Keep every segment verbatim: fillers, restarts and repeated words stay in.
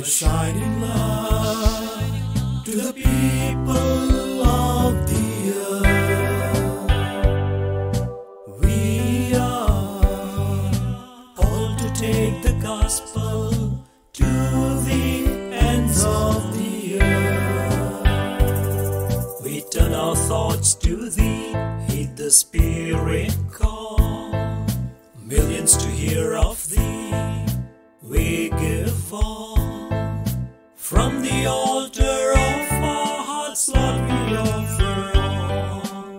shining light to the people of the earth. We are called to take the gospel to the ends of the earth. We turn our thoughts to thee, heed the Spirit call. Millions to hear of thee, we give all. From the altar of our hearts, Lord, we offer all.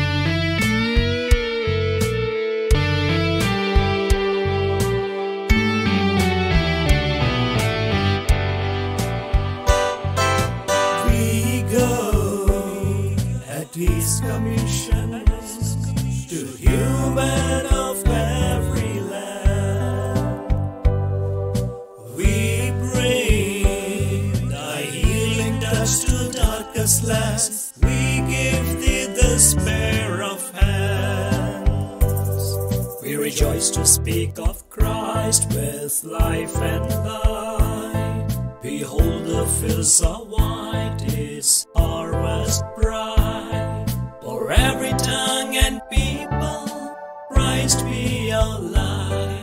We go at His commission to human of every land. We bring thy healing touch to darkest lands. We give thee the spare of hands. We rejoice to speak of Christ with life and light. Behold, the fields are white, His harvest bright. For every tongue and people, Christ be our light.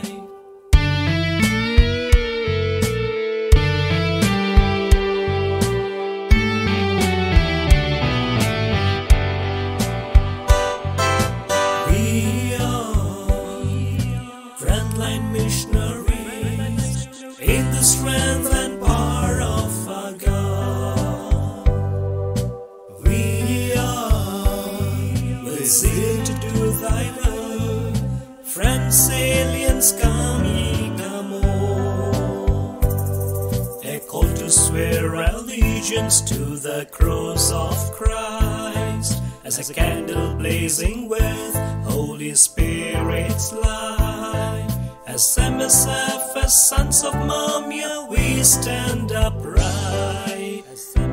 We are frontline missionaries in the strength and power of our God. We are with zeal to do thy will. Friends, aliens, come ye, come on. A call to swear allegiance to the cross of Christ, as a candle blazing with Holy Spirit's light. As M S F S, sons of Mumia, we stand upright.